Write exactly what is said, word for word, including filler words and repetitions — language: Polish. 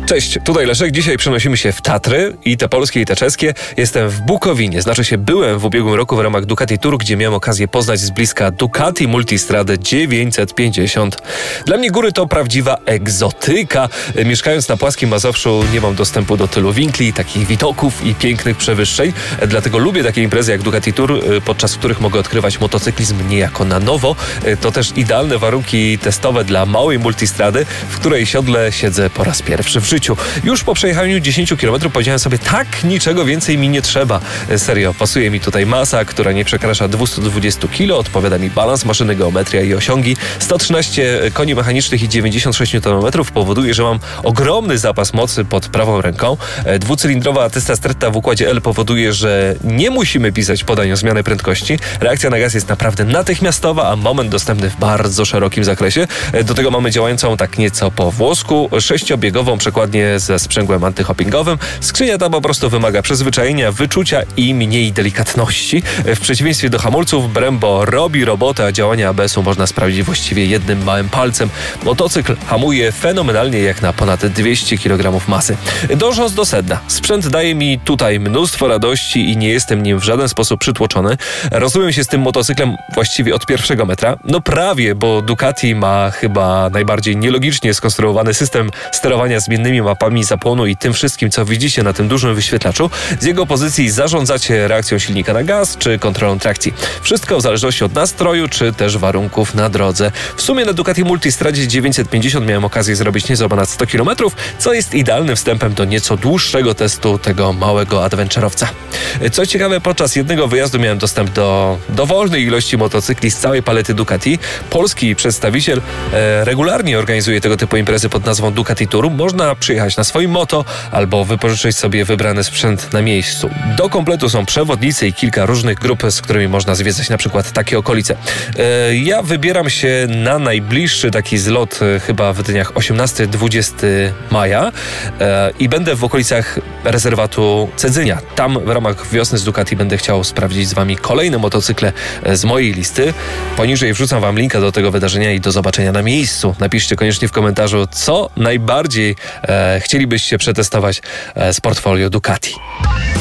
Cześć, tutaj Leszek. Dzisiaj przenosimy się w Tatry, i te polskie, i te czeskie. Jestem w Bukowinie, znaczy się byłem w ubiegłym roku w ramach Ducati Tour, gdzie miałem okazję poznać z bliska Ducati Multistradę dziewięćset pięćdziesiąt. Dla mnie góry to prawdziwa egzotyka. Mieszkając na płaskim Mazowszu nie mam dostępu do tylu winkli, takich widoków i pięknych przewyższeń. Dlatego lubię takie imprezy jak Ducati Tour, podczas których mogę odkrywać motocyklizm niejako na nowo. To też idealne warunki testowe dla małej multistrady, w której siodle siedzę po raz pierwszy w życiu. Już po przejechaniu dziesięciu kilometrów powiedziałem sobie, tak, niczego więcej mi nie trzeba. Serio, pasuje mi tutaj masa, która nie przekracza dwieście dwadzieścia kilo, odpowiada mi balans maszyny, geometria i osiągi. sto trzynaście koni mechanicznych i dziewięćdziesiąt sześć niutonometrów powoduje, że mam ogromny zapas mocy pod prawą ręką. Dwucylindrowa Testa Stretta w układzie L powoduje, że nie musimy pisać podania o zmianę prędkości. Reakcja na gaz jest naprawdę natychmiastowa, a moment dostępny w bardzo szerokim zakresie. Do tego mamy działającą tak nieco po włosku, sześciobiegową przekładnię ze sprzęgłem antyhoppingowym. Skrzynia ta po prostu wymaga przyzwyczajenia, wyczucia i mniej delikatności. W przeciwieństwie do hamulców, Brembo robi robotę, a działania A B S-u można sprawdzić właściwie jednym małym palcem. Motocykl hamuje fenomenalnie jak na ponad dwieście kilogramów masy. Dążąc do sedna, sprzęt daje mi tutaj mnóstwo radości i nie jestem nim w żaden sposób przytłoczony. Rozumiem się z tym motocyklem właściwie od pierwszego metra. No prawie, bo Ducati ma chyba najbardziej nielogicznie skonstruowany system sterowania zmiennymi mapami zapłonu i tym wszystkim, co widzicie na tym dużym wyświetlaczu. Z jego pozycji zarządzacie reakcją silnika na gaz czy kontrolą trakcji. Wszystko w zależności od nastroju czy też warunków na drodze. W sumie na Ducati Multistradzie dziewięćset pięćdziesiąt miałem okazję zrobić nieco ponad sto kilometrów, co jest idealnym wstępem do nieco dłuższego testu tego małego adventurowca. Co ciekawe, podczas jednego wyjazdu miałem dostęp do dowolnej ilości motocykli z całej palety Ducati. Polski przedstawiciel e, regularnie organizuje tego typu imprezy pod nazwą Ducati Tour. Można przyjechać na swoim moto albo wypożyczyć sobie wybrany sprzęt na miejscu. Do kompletu są przewodnicy i kilka różnych grup, z którymi można zwiedzać na przykład takie okolice. E, ja wybieram się na najbliższy taki zlot e, chyba w dniach osiemnastego do dwudziestego maja e, i będę w okolicach rezerwatu Cedzynia. Tam w ramach wiosny z Ducati będę chciał sprawdzić z wami kolejne motocykle z mojej listy. Poniżej wrzucam wam linka do tego wydarzenia i do zobaczenia na miejscu. Napiszcie koniecznie w komentarzu, co najbardziej e, chcielibyście przetestować e, z portfolio Ducati.